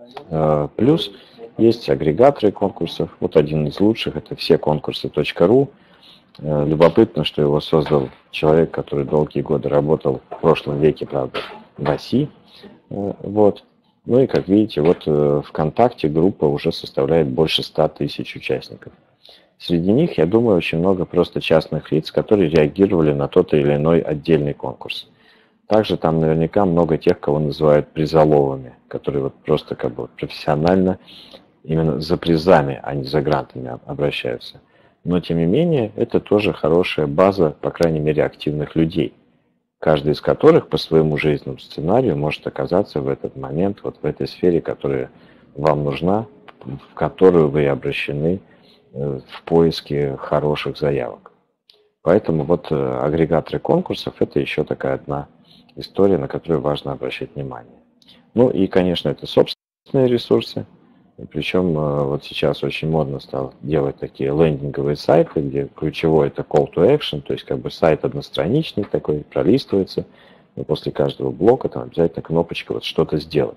Плюс есть агрегаторы конкурсов. Вот один из лучших это все конкурсы точка ру. Любопытно, что его создал человек, который долгие годы работал в прошлом веке, правда, в России. Вот. Ну и, как видите, вот ВКонтакте группа уже составляет больше ста тысяч участников. Среди них, я думаю, очень много просто частных лиц, которые реагировали на тот или иной отдельный конкурс. Также там наверняка много тех, кого называют призоловыми, которые вот просто как бы профессионально именно за призами, а не за грантами обращаются. Но, тем не менее, это тоже хорошая база, по крайней мере, активных людей, каждый из которых по своему жизненному сценарию может оказаться в этот момент, вот в этой сфере, которая вам нужна, в которую вы обращены в поиске хороших заявок. Поэтому вот агрегаторы конкурсов – это еще такая одна история, на которую важно обращать внимание. Ну и, конечно, это собственные ресурсы. Причем вот сейчас очень модно стало делать такие лендинговые сайты, где ключевой это call to action, то есть как бы сайт одностраничный такой, пролистывается, и после каждого блока там обязательно кнопочка вот что-то сделать.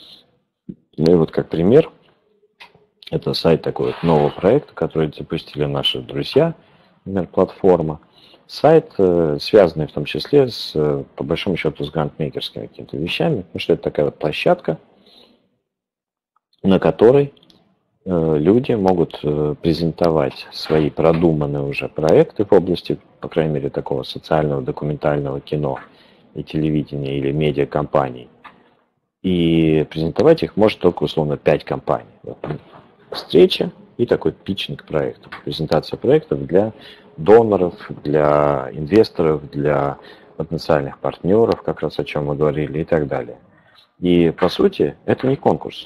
Ну и вот как пример, это сайт такой вот нового проекта, который запустили наши друзья, например, платформа. Сайт, связанный в том числе с, по большому счету, с грантмейкерскими какими-то вещами, потому что это такая вот площадка, на которой э, люди могут э, презентовать свои продуманные уже проекты в области, по крайней мере, такого социального документального кино и телевидения или медиакомпаний. И презентовать их может только условно пять компаний. Вот. Встреча и такой питчинг проектов, презентация проектов для доноров, для инвесторов, для потенциальных партнеров, как раз о чем мы говорили, и так далее. И по сути это не конкурс,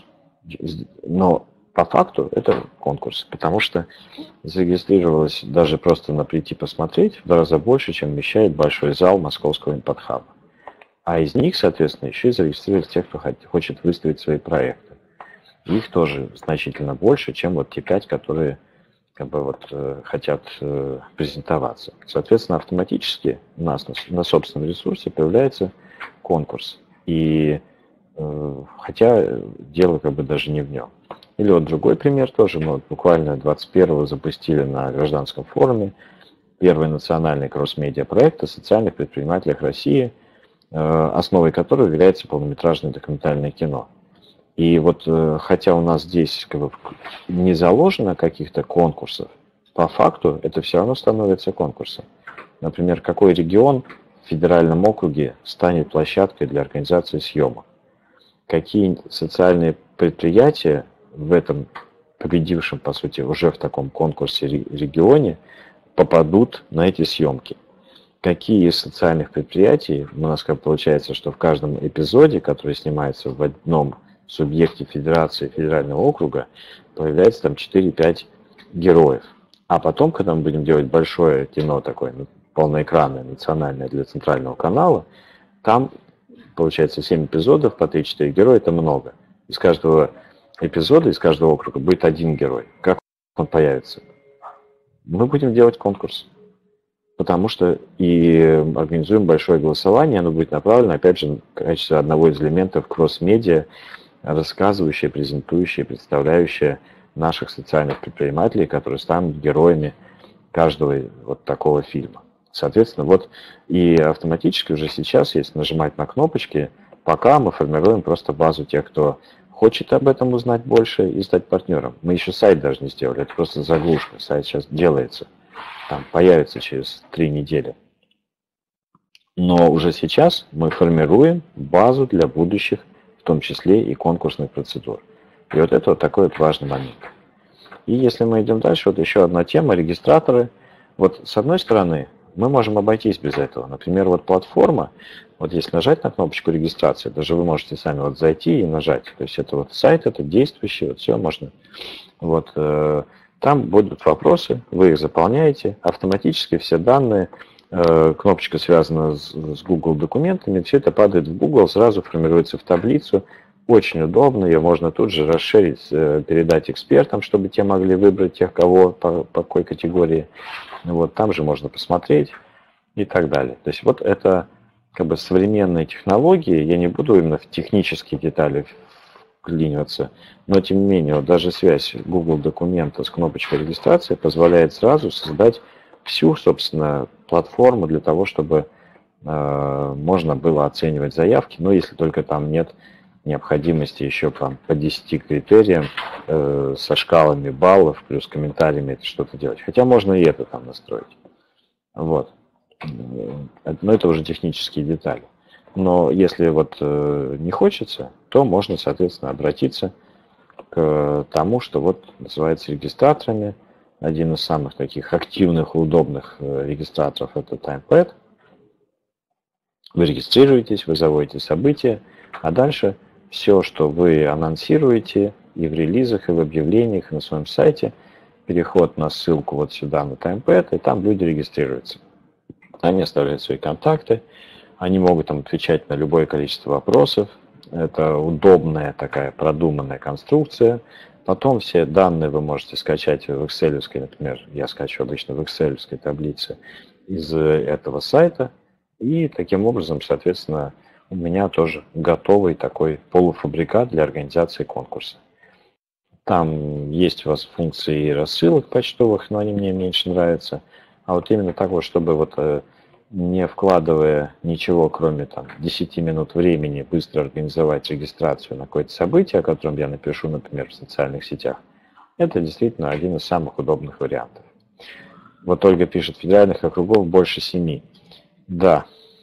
но по факту это конкурс, потому что зарегистрировалось даже просто на прийти посмотреть в два раза больше, чем вмещает большой зал московского импортхаба. А из них, соответственно, еще и зарегистрировались те, кто хочет выставить свои проекты. Их тоже значительно больше, чем вот те пять, которые как бы вот э, хотят э, презентоваться. Соответственно, автоматически у нас на, на собственном ресурсе появляется конкурс. И э, хотя дело как бы даже не в нем. Или вот другой пример тоже. Мы вот буквально двадцать первого запустили на гражданском форуме первый национальный кросс-медиа проект о социальных предпринимателях России, э, основой которого является полнометражное документальное кино. И вот э, хотя у нас здесь как бы не заложено каких-то конкурсов, по факту это все равно становится конкурсом. Например, какой регион в федеральном округе станет площадкой для организации съемок? Какие социальные предприятия в этом победившем, по сути, уже в таком конкурсе регионе попадут на эти съемки? Какие из социальных предприятий, у нас как получается, что в каждом эпизоде, который снимается в одном субъекте федерации федерального округа, появляется там четыре-пять героев. А потом, когда мы будем делать большое кино такое, полноэкранное, национальное для центрального канала, там получается семь эпизодов по три-четыре героя, это много. Из каждого эпизода, из каждого округа будет один герой. Как он появится? Мы будем делать конкурс. Потому что и организуем большое голосование, оно будет направлено, опять же, в качестве одного из элементов кросс-медиа, рассказывающее, презентующее, представляющее наших социальных предпринимателей, которые станут героями каждого вот такого фильма. Соответственно, вот и автоматически уже сейчас, если нажимать на кнопочки, пока мы формируем просто базу тех, кто хочет об этом узнать больше и стать партнером. Мы еще сайт даже не сделали, это просто заглушка, сайт сейчас делается, там появится через три недели. Но уже сейчас мы формируем базу для будущих, в том числе и конкурсных процедур. И вот это вот такой вот важный момент. И если мы идем дальше, вот еще одна тема, регистраторы. Вот с одной стороны, мы можем обойтись без этого. Например, вот платформа, вот если нажать на кнопочку регистрации, даже вы можете сами вот зайти и нажать. То есть это вот сайт, это действующий, вот все можно. Вот э, там будут вопросы, вы их заполняете, автоматически все данные, э, кнопочка связана с, с Google документами, все это падает в Google, сразу формируется в таблицу. Очень удобно, ее можно тут же расширить, передать экспертам, чтобы те могли выбрать тех, кого, по, по какой категории. Вот, там же можно посмотреть и так далее. То есть вот это как бы современные технологии, я не буду именно в технические детали вклиниваться, но тем не менее, вот даже связь Google документа с кнопочкой регистрации позволяет сразу создать всю, собственно, платформу для того, чтобы э, можно было оценивать заявки, но если только там нет необходимости еще там, по десяти критериям э, со шкалами баллов плюс комментариями это что-то делать. Хотя можно и это там настроить. Вот. Но это уже технические детали. Но если вот э, не хочется, то можно, соответственно, обратиться к тому, что вот называется регистраторами. Один из самых таких активных и удобных э, регистраторов это TimePad. Вы регистрируетесь, вы заводите события, а дальше все, что вы анонсируете и в релизах, и в объявлениях, и на своем сайте, переход на ссылку вот сюда на TimePad, и там люди регистрируются. Они оставляют свои контакты, они могут там отвечать на любое количество вопросов. Это удобная такая продуманная конструкция. Потом все данные вы можете скачать в Excel, например, я скачиваю обычно в Excel таблице из этого сайта. И таким образом, соответственно, у меня тоже готовый такой полуфабрикат для организации конкурса. Там есть у вас функции рассылок почтовых, но они мне меньше нравятся. А вот именно так вот, чтобы вот не вкладывая ничего, кроме там десяти минут времени, быстро организовать регистрацию на какое-то событие, о котором я напишу, например, в социальных сетях, это действительно один из самых удобных вариантов. Вот Ольга пишет, федеральных округов больше семи. Да.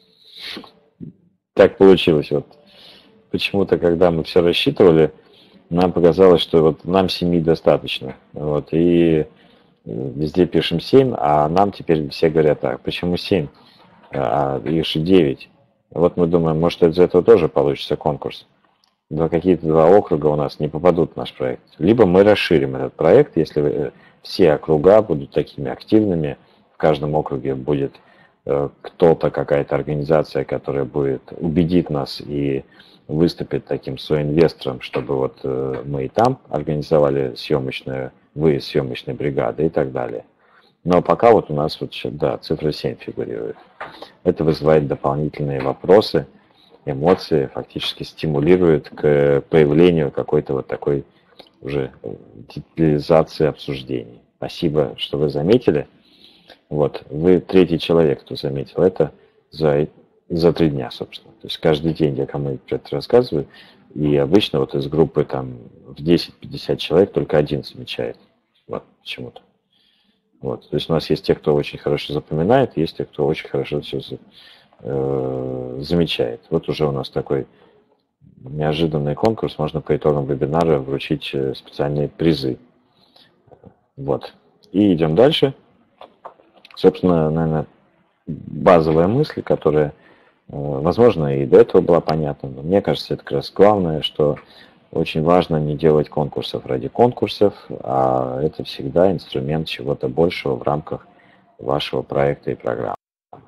Так получилось. Вот. Почему-то, когда мы все рассчитывали, нам показалось, что вот нам семи достаточно. Вот, и везде пишем семь, а нам теперь все говорят так. Почему семь? а их же девять. Вот мы думаем, может, из этого тоже получится конкурс. Два, какие-то два округа у нас не попадут в наш проект. Либо мы расширим этот проект, если все округа будут такими активными, в каждом округе будет э, кто-то, какая-то организация, которая будет убедит нас и выступит таким соинвестором, чтобы вот э, мы и там организовали съемочную, выезд съемочной бригады и так далее. Но пока вот у нас вот, да, цифра семь фигурирует. Это вызывает дополнительные вопросы, эмоции, фактически стимулирует к появлению какой-то вот такой уже детализации обсуждений. Спасибо, что вы заметили. Вот, вы третий человек, кто заметил это за, за три дня, собственно. То есть каждый день я кому-нибудь это рассказываю, и обычно вот из группы там в десять-пятьдесят человек только один замечает. Вот, почему-то. Вот, то есть у нас есть те, кто очень хорошо запоминает, есть те, кто очень хорошо все э, замечает. Вот уже у нас такой неожиданный конкурс, можно по итогам вебинара вручить специальные призы. Вот. И идем дальше. Собственно, наверное, базовая мысль, которая, возможно, и до этого была понятна, но мне кажется, это как раз главное, что очень важно не делать конкурсов ради конкурсов, а это всегда инструмент чего-то большего в рамках вашего проекта и программы.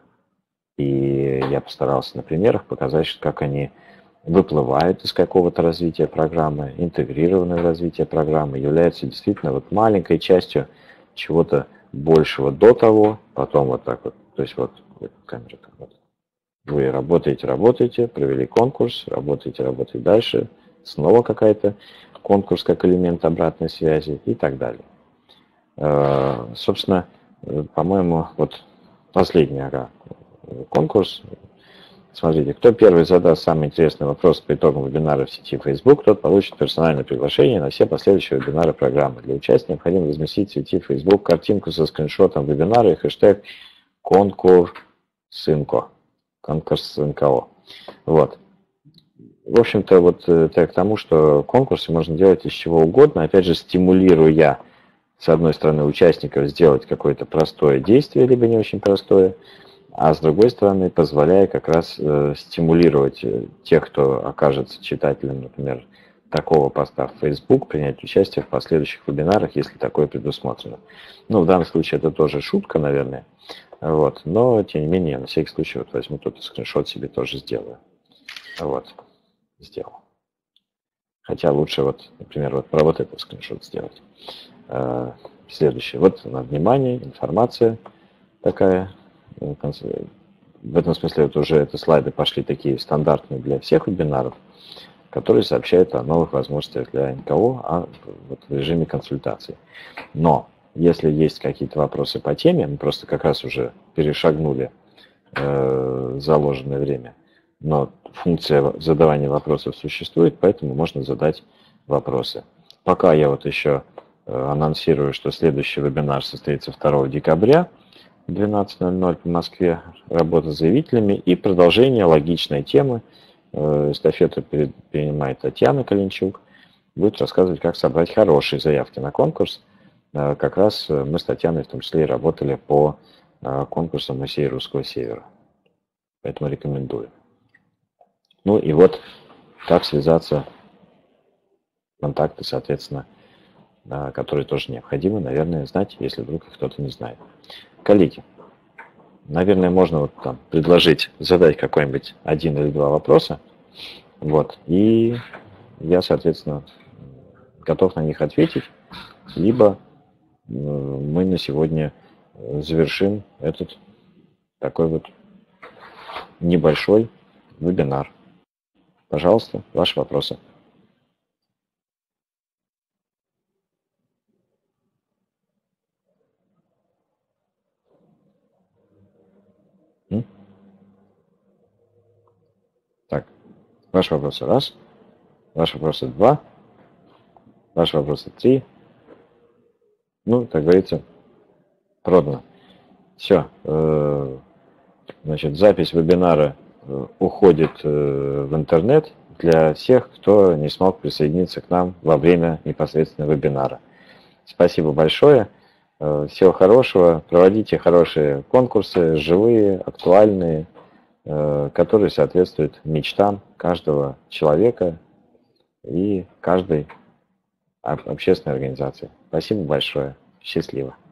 И я постарался на примерах показать, как они выплывают из какого-то развития программы, интегрированы в развитие программы, являются действительно вот маленькой частью чего-то большего до того, потом вот так вот, то есть вот, вот камера, вот. Вы работаете, работаете, провели конкурс, работаете, работаете дальше, снова какая-то конкурс как элемент обратной связи и так далее. Собственно, по-моему, вот последний ага, конкурс. Смотрите, кто первый задаст самый интересный вопрос по итогам вебинара в сети Facebook, тот получит персональное приглашение на все последующие вебинары программы. Для участия необходимо разместить в сети Facebook картинку со скриншотом вебинара и хэштег конкурсинко. Конкурсинко. Вот. В общем-то, вот это к тому, что конкурсы можно делать из чего угодно, опять же, стимулируя, с одной стороны, участников сделать какое-то простое действие, либо не очень простое, а с другой стороны, позволяя как раз э, стимулировать тех, кто окажется читателем, например, такого поста в Facebook, принять участие в последующих вебинарах, если такое предусмотрено. Ну, в данном случае это тоже шутка, наверное, вот, но, тем не менее, я на всякий случай вот возьму тут скриншот себе тоже сделаю. Вот, сделал. Хотя лучше вот, например, вот про вот этот скриншот сделать. Э, следующее. Вот на внимание, информация такая. В этом смысле вот уже это слайды пошли такие стандартные для всех вебинаров, которые сообщают о новых возможностях для эн ка о, а вот в режиме консультации. Но если есть какие-то вопросы по теме, мы просто как раз уже перешагнули э, заложенное время, но функция задавания вопросов существует, поэтому можно задать вопросы. Пока я вот еще э, анонсирую, что следующий вебинар состоится второго декабря, двенадцать ноль ноль по Москве, работа с заявителями и продолжение логичной темы. Эстафету принимает Татьяна Калинчук, будет рассказывать, как собрать хорошие заявки на конкурс. Как раз мы с Татьяной в том числе и работали по конкурсу «Музей Русского Севера». Поэтому рекомендую. Ну и вот как связаться, контакты, соответственно, которые тоже необходимы, наверное, знать, если вдруг кто-то не знает. Коллеги, наверное, можно вот там предложить задать какой-нибудь один или два вопроса, вот, и я, соответственно, готов на них ответить, либо мы на сегодня завершим этот такой вот небольшой вебинар. Пожалуйста, ваши вопросы. Так, ваши вопросы раз, ваши вопросы два, ваши вопросы три. Ну, как говорится, продано. Все. Значит, запись вебинара уходит в интернет для всех, кто не смог присоединиться к нам во время непосредственно вебинара. Спасибо большое. Всего хорошего, проводите хорошие конкурсы, живые, актуальные, которые соответствуют мечтам каждого человека и каждой общественной организации. Спасибо большое. Счастливо.